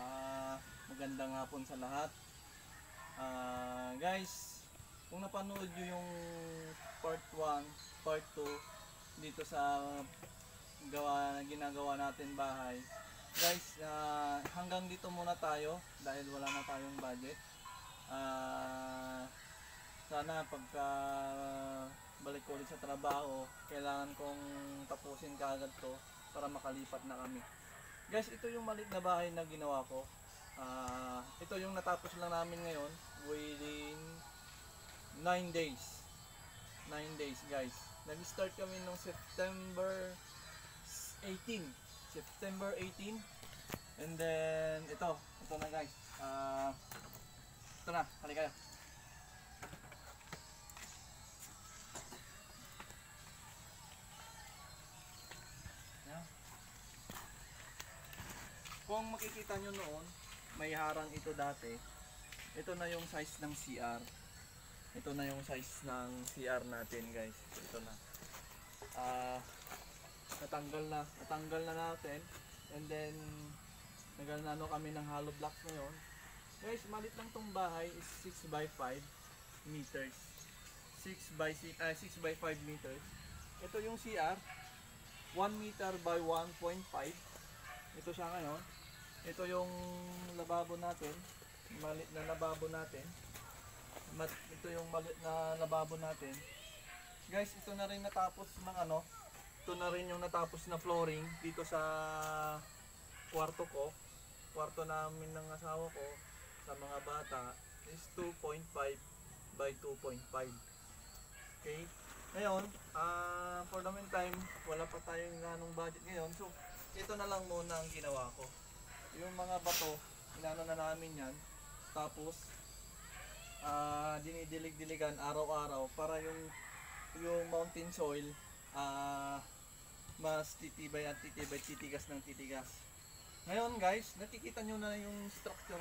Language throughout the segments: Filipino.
Magandang hapon sa lahat. Guys, kung napanood nyo yung part 1, part 2 dito sa ginagawa natin bahay. Guys, hanggang dito muna tayo dahil wala na tayong budget. Sana pagka balik ko ulit sa trabaho, kailangan kong tapusin kaagad to para makalipat na kami. Guys, ito yung maliit na bahay na ginawa ko. Ito yung natapos lang namin ngayon within 9 days. 9 days guys. Nag-start kami nung September 18. September 18. And then ito na guys. Ito na, halika kayo. Kung makikita nyo noon, may harang ito dati. Ito na yung size ng CR. Ito na yung size ng CR natin guys. Ito na. Natanggal na natin. And then nagano kami ng hollow blocks ngayon. Guys, malit lang tong bahay is 6 by 5 meters. 6 by 5 meters. Ito yung CR. 1 meter by 1.5. Ito siya ngayon. Ito yung lababo natin. Maliit na lababo natin. Ito yung maliit na lababo natin. Guys, ito na rin natapos ng ito na rin yung natapos na flooring dito sa kwarto ko. Kwarto namin ng asawa ko sa mga bata is 2.5 by 2.5. Okay? Ngayon, for the meantime, wala pa tayong ganong budget ngayon. So, ito na lang muna ang ginawa ko. Yung mga bato, inano na namin yan. Tapos, dinidilig-diligan araw-araw para yung mountain soil mas titibay at titibay, titigas ng titigas. Ngayon guys, nakikita nyo na yung structure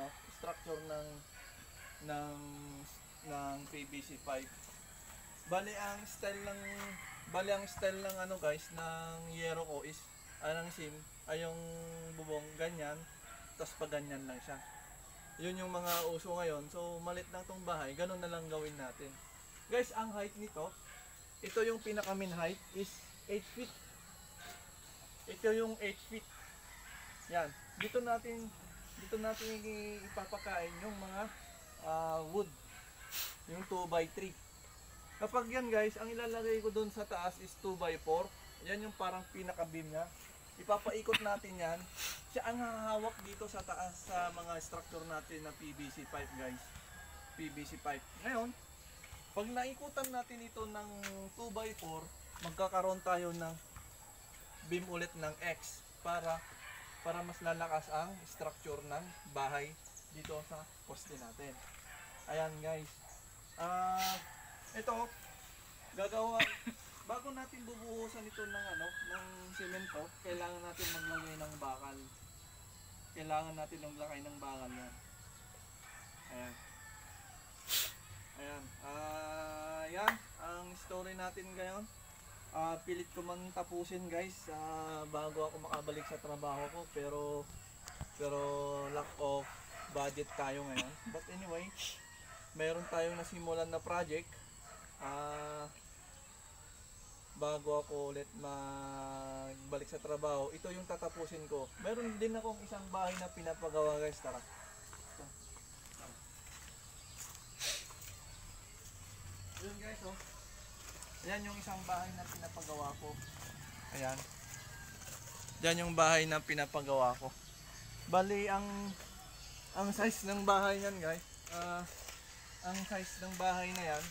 ng PVC pipe. Bali ang style ng guys ng yero ko is ng sim ay yung bubong ganyan, tapos pa ganyan lang siya. Yun yung mga uso ngayon. So malit lang tong bahay, ganun na lang gawin natin. Guys, ang height nito, ito yung pinaka min height is 8 feet. Ito yung 8 feet. Yan. Dito natin ipapakain yung mga wood. Yung 2 by 3. Kapag yan guys, ang ilalagay ko doon sa taas is 2 by 4. Yan yung parang pinaka beam niya. Ipapaikot natin yan. Siya ang hahawak dito sa taas sa mga structure natin na PVC pipe guys. PVC pipe. Ngayon, pag naikutan natin ito ng 2 by 4, magkakaroon tayo ng beam ulit ng X para mas lalakas ang structure ng bahay dito sa poste natin. Ayan guys. Ito gagawa bago natin bubuhusan ito ng semento, kailangan natin maglagay ng bakal. Kailangan natin maglagay ng bakal yan. Ayan. Ayan. Yan ang story natin ngayon. Pilit ko man tapusin guys bago ako makabalik sa trabaho ko, pero lack of budget tayo ngayon. But anyway, meron tayong nasimulan na project. Bago ako ulit magbalik sa trabaho, ito yung tatapusin ko. Meron din akong isang bahay na pinapagawa guys. Tara. Yun guys, oh. Ayan yung isang bahay na pinapagawa ko. Ayan. Diyan yung bahay na pinapagawa ko. Bali ang size ng bahay niyan guys. Ang size ng bahay na yan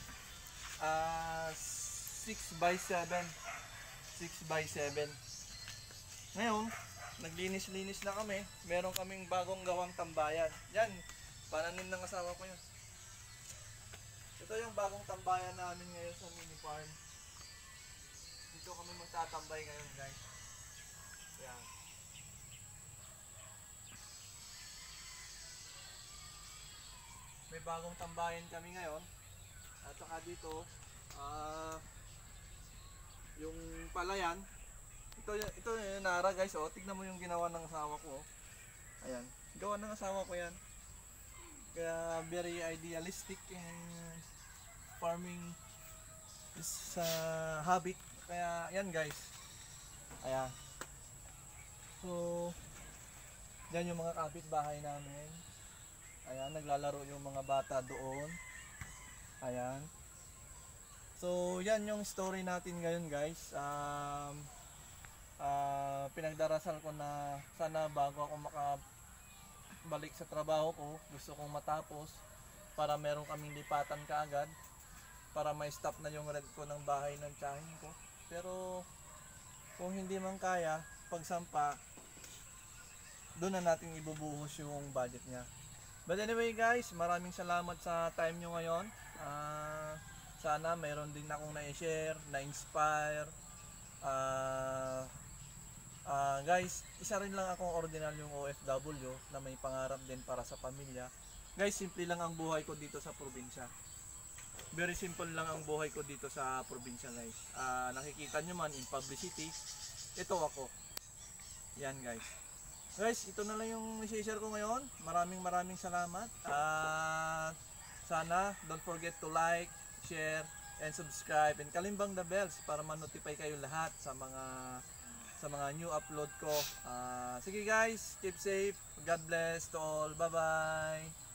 6 by 7. 6 by 7. Ngayon, naglinis-linis na kami. Meron kaming bagong gawang tambayan. Yan, pananim ng asawa ko yun. Ito yung bagong tambayan namin ngayon sa mini farm. Dito kami magtatambay ngayon guys. Yan. May bagong tambayan kami ngayon. At saka dito, yung palayan, ito yung nara guys, oh. Tignan mo yung ginawa ng asawa ko, oh. Ayan, ginagawa ng asawa ko yan. Kaya very idealistic and farming is habit. Kaya yan guys. Ayan. So, yan yung mga kapitbahay namin. Ayan, naglalaro yung mga bata doon. Ayan. So, yan yung story natin ngayon guys. Pinagdarasal ko na sana bago ako makabalik sa trabaho ko, gusto kong matapos para meron kaming lipatan kaagad para may stop na yung rent ko ng bahay ng tiyahin ko. Pero kung hindi man kaya, pagsampa, doon na natin ibubuhos yung budget niya. But anyway guys, maraming salamat sa time nyo ngayon. Sana mayroon din akong na-share, na-inspire. Guys, isa rin lang akong ordinal yung OFW na may pangarap din para sa pamilya. Guys, simple lang ang buhay ko dito sa probinsya. Very simple lang ang buhay ko dito sa probinsya guys. Nakikita nyo man in publicity, ito ako. Yan guys. Guys, ito na lang yung i-share ko ngayon. Maraming salamat. Sana don't forget to like, share, and subscribe, and kalimbang the bells para ma-notify kayo lahat sa mga new upload ko. Sige guys, keep safe. God bless to all. Bye bye.